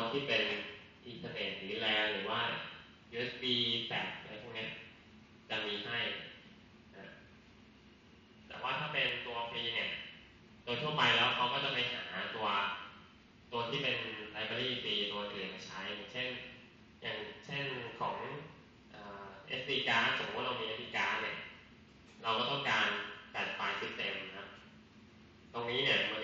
ที่เป็นอินเทอร์เน็ตหรือแลนหรือว่า USB แฟลชอะไรพวกนี้จะมีให้แต่ว่าถ้าเป็นตัวฟรีเนี่ยโดยทั่วไปแล้วเขาก็จะไปหาตัวที่เป็นไลบรารีฟรีตัวอื่นมาใช้อย่างเช่นของSD card สมมติว่าเรามี SD card เนี่ยเราก็ต้องการ8 ไฟล์ system นะครับตรงนี้เนี่ยมัน